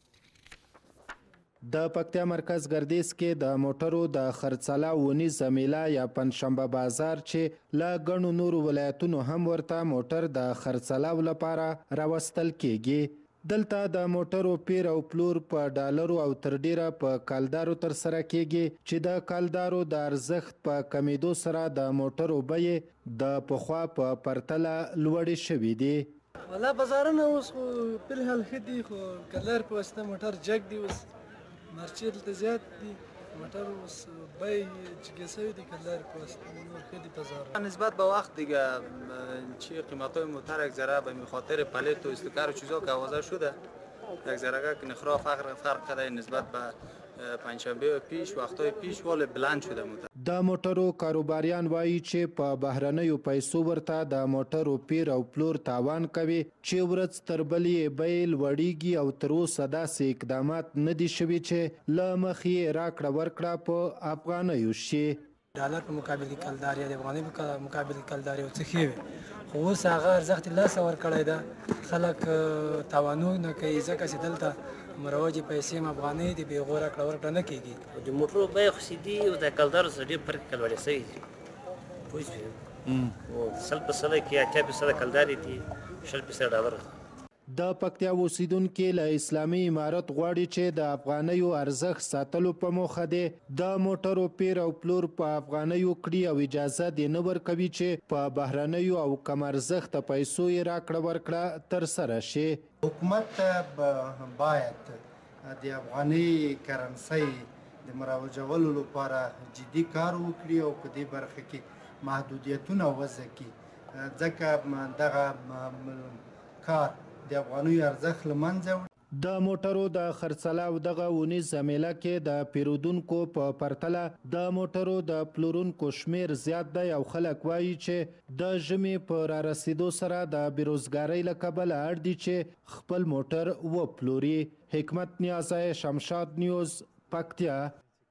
د پکتیا مرکز ګردیز کې د موټرو د خرڅلاو ونیزه میله یا پنجشنبه بازار چې له ګڼو نورو ولایتونو هم ورته موټر د خرڅلاو لپاره راوستل کیږي. دلته د موټرو پیر او پلور په ډالرو او تر ډیره په کلدارو ترسره کیږي چې د کلدارو د ارزښت په کمیدو سره د موټرو بیې د پخوا په پرتله لوړې شوې دي. والله بازارونه اوس خو بالحال ښه دي خو کلدار په واسطه موټر جګ دی. اوس مرچې دلته زیات دي موټر اوس بیې جګې شوي دي کلدار په واسطه نور ښه دي بازار نسبت به وقت دیگه چی قیمت‌های موتر یک ذره به خاطر پلیت و استکار و چیزا که آوازه شده یک ذره که نخرا فرق فرق کرده نسبت به پنجشنبه پیش وقتای پیش ولی بلند شده موټر. د موټرو کاروباریان وایي چې په بهرنیو پیسو ورته د موټرو پیر او پلور تاوان کوي چې ورځ تر بلې بیې لوړېږي او تر اوسه داسې اقدامات نه دي شوي چې له مخې یې راکړه ورکړه په افغانیو شي. ډالر په مقابل کې کلدار یا د افغانۍ په مقابل کې کلدار یو څه ښه وي خو اوس هغه ارزښت یې لاسه ورکړی ده خلک تاوانونه کوي ځکه چې دلته مروجې پیسې هم افغانۍ دي بې غوره کړه ورکړه نه کېږي. د موټرو بیې خو سیدي او د کلدارو سره ډېر فرق لوړې شوي دي پوه شوې سل په سله کې اتیا فیصده کلدارې دي شل فیصده ډالر. د پکتیا اوسیدونکي له اسلامي امارت غواړي چې د افغانیو ارزښت ساتلو په موخه دی د موټرو پیر او پلور په افغانیو کړي او اجازه دې نه ورکوي چې په بهرنیو او کم ارزښته پیسو یې راکړه ورکړه ترسره شي. حکومت باید د افغاني کرنسۍ د مروجولو لپاره جدي کار وکړي او په دې برخه کې محدودیتونه وضع کړي ځکه دغه کار د افغانیو ارزښت له منځه وړي. د موټرو د خرڅلاو دغه ونیزه میله کې د پیرودونکو په پرتله د موټرو د پلورونکو شمیر زیات دی او خلک وایي چې د ژمي په رارسیدو سره د بیروزګارۍ له کبله اړ دي چې خپل موټر وپلوري. حکمت نیازی، شمشاد نیوز، پکتیا.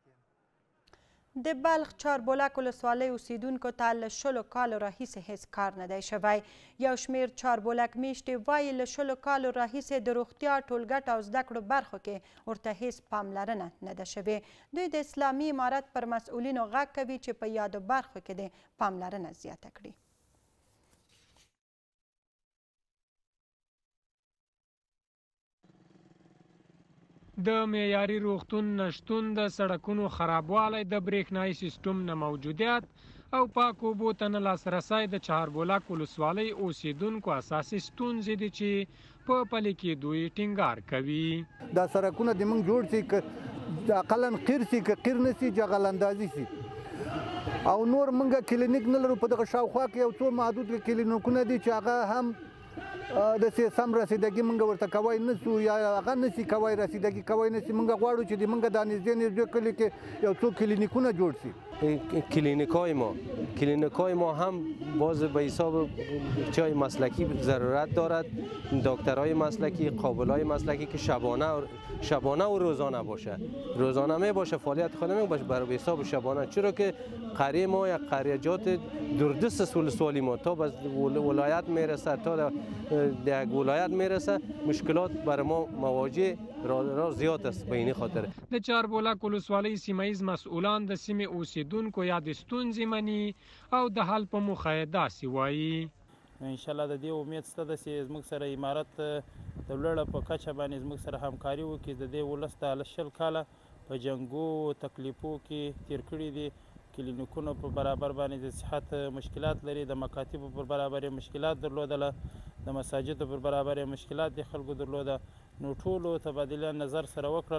د بلخ چاربولک ولسوالۍ اوسیدونکو ته له شلو کالو راهیسې هیڅ کار نه دی شوی. یو شمېر چاربولک میشتې وایي له شلو کالو راهیسې د روغتیا ټولګټ او زده کړو برخو کې ورته هیڅ پاملرنه نه ده شوې. دوی د اسلامي امارت پر مسؤلینو غږ کوي چې په یادو برخو کې د پاملرنه زیاته کړي. د معیاري روغتون نشتون، د سړکونو خرابوالی، د برېښنایي سیستم نه موجودیت او پاکو اوبو ته نه لاسرسی د چهاربولک ولسوالۍ اوسیدونکو اساسي ستونزې دي چې په پلي کېدو یې ټینګار کوي. دا سړکونه د موږ جوړ شي که اقلا قیر سي که قیر نه سي جغلاندازي سي او نور موږ کلینیک نه لرو. په دغه شاوخوا کې یو څو محدود کلینیکونه دي چې هغه هم د سم رسیدګي موږ ورته کوی نه سو یا هغه نشي کوی رسیدګي کوی نشي. موږ غواړو چې د موږ د نږدې نږدې کلي کې یو څو کلینیکونه جوړ شي. کلینیکای ما کلینیکای ما هم باز به حساب چای مسلکی ضرورت دارد، دکترهای مسلکی، قابلای مسلکی که شبانه شبانه و روزانه باشه. روزانه می باشه فعالیت خود می باشه بر حساب شبانه، چرا که قریه ما یا قریجات دوردست ولسوالی ما تا به ولایت میرسه تا در یک ولایت میرسه مشکلات بر ما مواجه را, را زیاد است. به این خاطر د چهاربولک ولسوالۍ سیمهیز مسؤلان د سیمې اوسیدونکو یا د ستونزې مني او د حل په موخه یې داسې وایي. انشاءالله د دې امید شته چې زموږ سره امارت د لوړه په کچه باندې زموږ سره همکاري وکړي. د دې ولس ته شل کاله په جنګو تکلیفو کې تیر کړي دي. کلینیکونو په برابر باندې د صحت مشکلات لري، د مکاتبو پر برابر مشکلات درلودله، د مساجدو پر برابر مشکلات د خلکو درلوده. نو ټولو تبادله نظر سره وکړله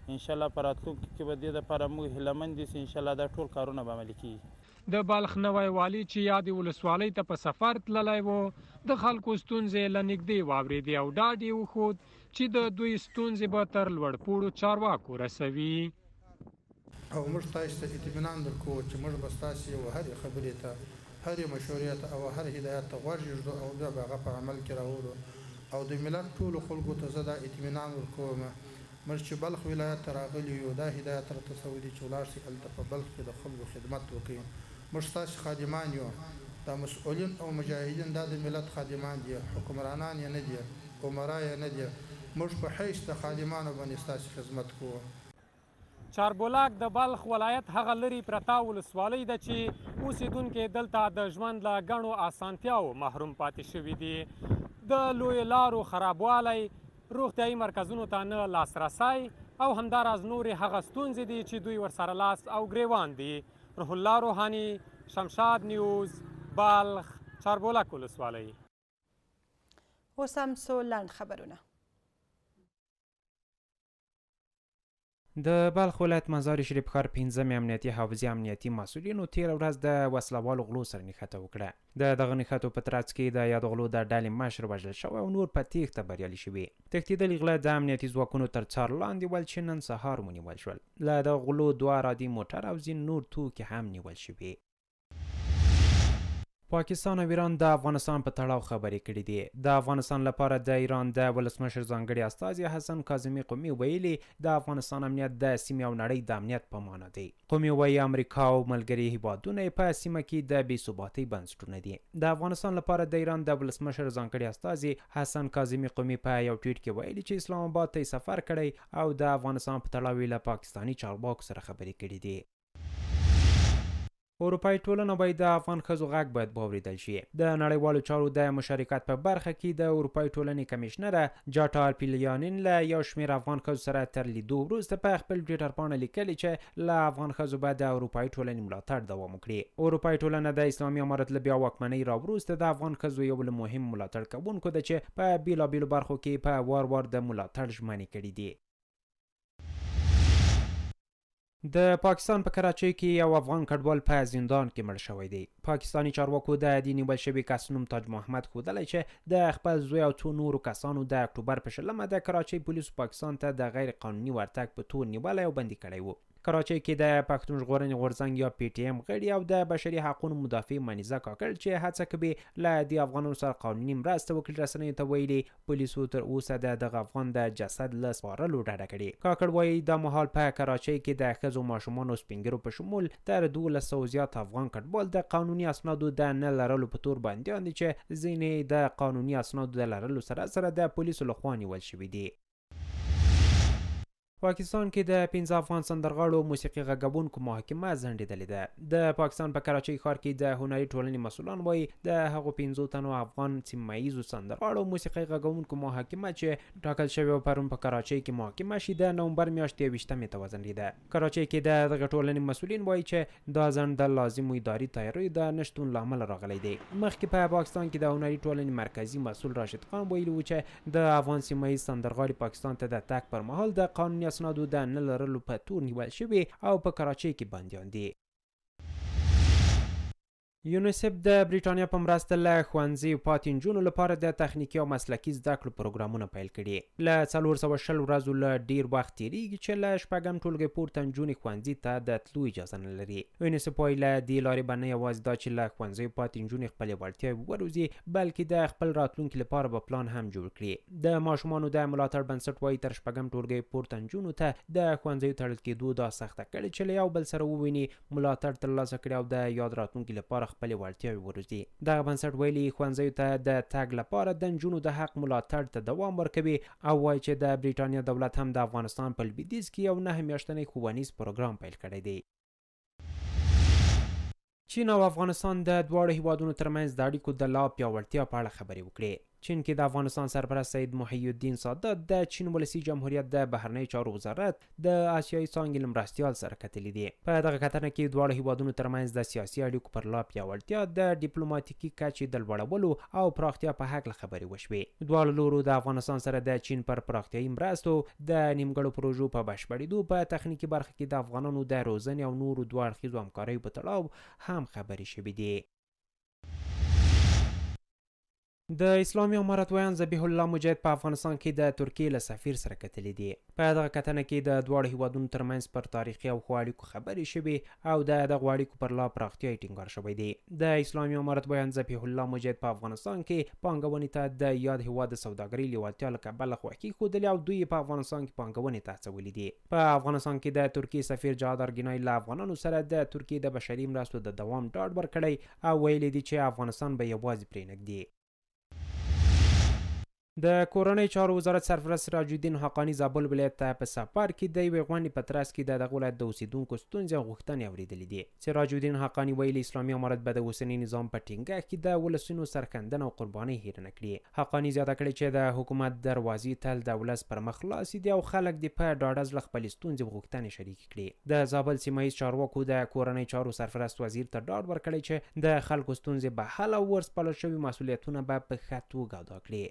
انشاءالله په راتلونکي کې به دې دپاره موږ هیلهمند یو چې انشاءالله دا ټول کارونه به عملي کېږي. د بلخ نوی والي چې یادې ولسوالۍ ته په سفر تللی و د خلکو ستونزې له نږدې واورېدې او ډاډ یې وښود چې د دوی ستونزې به تر لوړپوړو چارواکو رسوي. او موږ تاسو ته اطمینان درکوو چې موږ به ستاسې یو هرې خبرې ته هرې مشورې ته او هر هدایت ته غوږ ږدو او بیا به هغه په عمل کې راوړو. او د ملت ټولو خلکو ته زه دا اطمینان ورکوم موږ چې بلخ ولایت ته راغلي یو دا هدایت راته شوی دی چې ولاړ شئ هلته په بلخ کې د خلکو خدمت وکړئ. موږ ستاسې خادمان یو، دا مسؤلین او مجاهدین دا د ملت خادمان دي، حکمرانان یې نه دي، عمرا یې نه دي. موږ په حیث د خادمانو باندې ستاسې خدمت کوو. چاربولاک د بلخ ولایت هغه لرې پرته ولسوالۍ ده چې اوسیدونکي دلته د ژوند له ګڼو اسانتیاو محروم پاتې شوي دي. د لویو لارو خرابوالی، روغتیایي مرکزونو ته نه لاسرسی او همداراز نورې هغه ستونزې دي چې دوی ورسره لاس او ګریوان دي. روح الله روحاني، شمشاد نیوز، بلخ، چاربولاک ولسوالۍ. اوس هم څو لنډ خبرونه. د بلخ ولایت مزار شریف ښار پنځمې امنیتي حافظې امنیتي مسؤلینو تېره ورځ د وسلوالو غلو سره نښته وکړه. د دغه نښتو په ترڅ کې د یادو غلو د ډلې مشر وژل شوی او نور په تېښته بریالي شوي. تښتېدلي غله د امنیتي ځواکونو تر څار لاندې ول چې نن سهار ونیول شول. له دغه غلو دوه رادي موټر او ځینې نور توکي هم نیول شوي. پاکستان او ایران د افغانستان په تړاو خبرې کړې دي. د افغانستان لپاره د ایران د ولسمشر ځانګړي استازي حسن کاظمي قومي ویلي د افغانستان امنیت د سیمې او نړۍ د امنیت په معنا دی. قومي وایي امریکا او ملګري هیوادونه په سیمه کې د بې ثباتۍ بنسټونه دي. د افغانستان لپاره د ایران د ولسمشر ځانګړي استازي حسن کاظمي قومي په یو ټویټ کې ویلي چې اسلام آباد ته سفر کړی او د افغانستان په تړاو له پاکستاني چارواکو سره خبرې کړې دي. اروپایي ټولنه باید د افغان ښځو غږ باید واورېدل شي. د نړیوالو چارو د مشارکت په برخه کې د اروپایي ټولنې کمیشنره جاټا الپیلیانین له یو شمېر افغان ښځو سره تر لیدو وروسته په خپل ټویټر پاڼه لیکلي چې له افغان ښځو به د اروپایي ټولنې ملاتړ دوام وکړي. اروپایي ټولنه د اسلامي امارت له بیا واکمنۍ راوروسته د افغان ښځو یو له مهم ملاتړ کوونکو ده چې په بېلابېلو برخو کې په وار وار د ملاتړ ژمنې کړي دي. د پاکستان په کراچۍ کې یو افغان کډوال په زندان کې مړ شوی دی. پاکستاني چارواکو د دې نیول شوي کس نوم تاج محمد ښودلی چې د خپل زوی او څو نورو کسانو د اکتوبر په شلمه د کراچۍ پولیسو پاکستان ته د غیر قانوني ورتګ په تور نیولی او بندي کړی و. کراچۍ کې د پښتون ژغورنې غورځنګ یا پی ټي ایم غړي او د بشري حقونو مدافع منیزه کاکړ چې هڅه کوي له دې افغانانو سره قانوني مرسته وکړي رسنیو ته ویلي پولیسو تر اوسه د دغه افغان د جسد له سپارلو ډډه کړې. کاکړ وایي دا مهال په کراچۍ کې د ښځو ماشومانو سپین په شمول تر دولس سوه زیات افغان کډوال د قانوني اسنادو د نه لرلو په تور بندیان دي چې ځینې د قانوني اسنادو د لرلو سره سره د پولیسو لخوا نیول شوي دي. پاکستان کې د پنځه افغان سندرغاړو موسیقي غږونکو محاکمه ځنډېدلې ده. د پاکستان په کراچۍ ښار کې د هنري ټولنې مسؤلان وایي د هغو پنځو تنو افغان سیمه ییزو سندرغاړو موسیقي غږونکو محاکمه چې ټاکل شوې وه پرون په کراچۍ کې محاکمه شي د نومبر میاشتې یوویشتمې ته وځنډېده. کراچۍ کې د دغه ټولنې مسؤلین وایي چې دا ځنډ د لازمو اداري تیاریو د نشتون له امله راغلی دی. مخکې په پاکستان کې د هنري ټولنې مرکزي مسؤل راشد خان ویلي و چې د افغان سیمه ییز سندرغاړي پاکستان ته د تګ پر مهال د قانوني اسنادو د نه لرلو په تور نیول شوي او په کراچۍ کې بندیان دي. یونیسف د بریټانیا په مرسته له ښوونځي پاتې نجونو لپاره د تخنیکي او مسلکي زده کړو پروګرامونه پیل کړي. له څلور سوه شل ورځو له ډیر وخت تیریږي چې له شپږم ټولګي پورته نجونې ښوونځي ته د تلو اجازه نه لري. یونیسف وایي له دې لارې به نه یوازې دا چې له ښوونځیو پاتې نجونې خپلې وړتیاوې وروزي بلکې د خپل راتلونکي لپاره به پلان هم جوړ کړي. د ماشومانو د ملاتړ بنسټ وایي تر شپږم ټولګي پورته نجونو ته د ښوونځیو تړل کېدو دا سخته کړې چې له یو بل سره وویني ملاتړ ترلاسه کړي او د یاد راتلونکي لپاره خپلې وړتیاوې وروزي. دغه بنسټ ویلي ښوونځیو ته د تګ لپاره د نجونو د حق ملاتړ ته دوام ورکوي او وایي چې د بریټانیا دولت هم د افغانستان په لویدیځ کې یو نهه میاشتنی ښوونیز پروګرام پیل کړی دی. چین او افغانستان د دواړو هیوادونو ترمنځ د اړیکو د لا پیاوړتیا په اړه خبرې وکړې. چین کې د افغانستان سرپرست سید محی الدین سادات د چین ولسي جمهوریت د بهرنی چارو وزارت د آسیایي څانګې له مرستیال سره کتلي دي. په دغه کتنه کې دواړو هیوادونو ترمنځ د سیاسي اړیکو پر لا پیاوړتیا، د ډیپلوماتیکي کچې د لوړولو او پراختیا په هکله خبرې وشوې. دواړو لورو د افغانستان سره د چین پر پراختیایي مرستو د نیمګړو پروژو په بشپړېدو، په تخنیکي برخه کې د افغانانو د روزنې او نورو دوه اړخیزو همکاریو په تړاو هم خبرې شوې دي. د اسلامي امارت ویان ذبیح الله مجاهد په افغانستان کې د ترکیې له سفیر سره کتلي دي. په دغه کتنه کې د دواړو هیوادونو ترمنځ پر تاریخي او ښو اړیکو خبرې شوې او د دغو اړیکو پر لا پراختیا یې ټینګار شوی دی. د اسلامي امارت ویان ذبیح الله مجاهد په افغانستان کې پانګونې ته د یاد هیواد د سوداګرۍ لیوالتیا له کبله خوښي ښودلې او دوی په افغانستان کې پانګونې ته هڅولي دي. په افغانستان کې د ترکیې سفیر جهاد ارګینای له افغانانو سره د ترکیې د بشري مرستو د دوام ډاډ ورکړی او ویلي دي چې افغانستان به یوازې پرې نږدي. د کورنۍ چارو وزارت سرپرست سراج الدین حقانی زابل ولایت ته په سفر کې د یوې غونډې په ترڅ کې د دغه ولایت د اوسیدونکو ستونزې او غوښتنې اورېدلې دي. سراج الدین حقانی ویلي اسلامي امارت به د اوسني نظام په ټینګښت کې د ولسونو سرښندنه او قربانۍ هېره نه کړي. حقانی زیاته کړې چې د حکومت دروازې تل د ولس پر مخ خلاصې دي او خلک دې په ډاډه زړه خپلې ستونزې او غوښتنې شریکې کړي. د زابل سیمه ییز چارواکو د کورنۍ چارو سرپرست وزیر ته ډاډ ورکړی چې د خلکو ستونزې به حل او ورسپارل شوي مسؤلیتونه به په ښه توګه ادا کړي.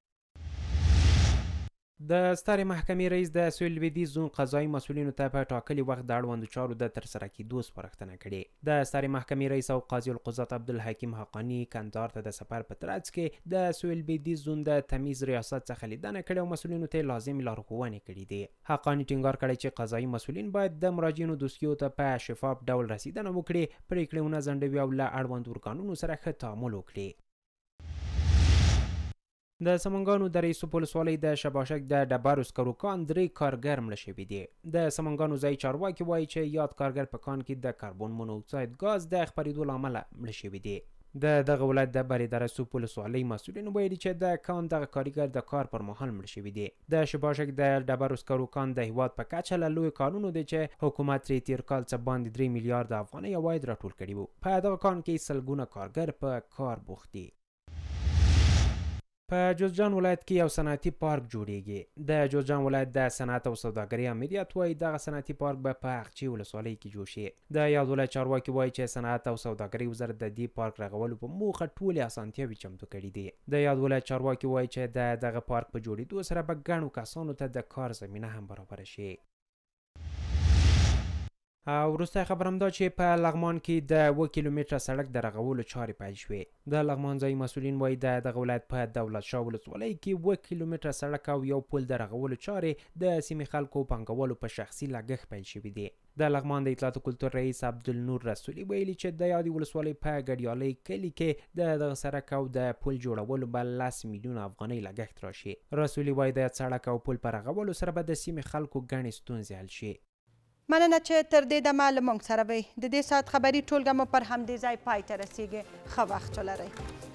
د سترې محکمې رئیس د سویل لویدیځ زون قضایي مسؤلینو ته په ټاکلي وخت د اړوندو چارو د ترسره کېدو سپارښتنه کړې. د سترې محکمې رئیس او قاضي القضات عبدالحکیم حقانی کندهار ته د سفر په ترڅ کې د سویل لویدیځ زون د تمیز ریاست څخه لیدنه کړې او مسؤلینو ته لازمې لارښوونې کړې دي. حقانی ټینګار کړی چې قضایي مسؤلین باید د مراجعینو دوسیو ته په شفاف ډول رسیدنه وکړي، پرېکړې ونه ځنډوي او له اړوندو ارګانونو سره ښه تعامل وکړي. د سمنګانو د رئیسوب ولسوالۍ د شباشک د ډبرو سکرو کان درې کارګر مړه شوي دي. د سمنګانو ځایي چارواکي وایي چې یاد کارګر په کان کې د کاربن مونوکساید ګاز د خپرېدو له امله مړه شوي دي. د دغه ولایت د برې د رسوب ولسوالۍ مسؤلینو ویلي چې د کان دغه کارګر د کار پر مهال مړه شوي دي. د شباشک د ډبرو سکرو کان د هیواد په کچه له لوی کانونو دی چې حکومت ترې تېر کال څه باندې درې میلیارده افغانۍ عواید راټول کړي وو. په دغه کان کې سلګونه کارګر په کار بوخت دي. په جوزجان ولایت کې یو صنعتي پارک جوړیږي. د جوزجان ولایت د صنعت او سوداګرۍ امریت وایي دغه صنعتي پارک به په اقچې ولسوالۍ کې جوړ شي. د یاد ولایت چارواکي وایي چې صنعت او سوداګرۍ وزارت د دې پارک رغولو په موخه ټولې اسانتیاوې چمتو کړي دي. د یاد ولایت چارواکي وایي چې د دغه پارک په جوړېدو سره به ګڼو کسانو ته د کار زمینه هم برابره شي. او وروستی خبر هم دا چې په لغمان کې د اوه کیلومتره سړک د رغولو چارې پیل شوې. د لغمان ځایي مسؤلین وایي د دغه ولایت په دولت شاه ولسوالۍ کې اوه کیلومتره سړک او یو پل د رغولو چارې د سیمې خلکو پانګوالو په شخصي لګښت پیل شوي دي. د لغمان د اطلاعات او کلتور رئیس عبدالنور رسولي ویلي چې د یادې ولسوالۍ په ګډیالۍ کلي کې د دغه سړک او د پل جوړولو به لس میلیونه افغانۍ لګښت راشي. رسولي وایي د سړک او پل په رغولو سره به د سیمې خلکو ګڼې ستونزې حل شي. مننه چې تر دې دمه له موږ سره وئ. د دې ساعت خبري ټولګه مو پر همدې ځای پای ته رسیږي. ښه وخت ولرئ.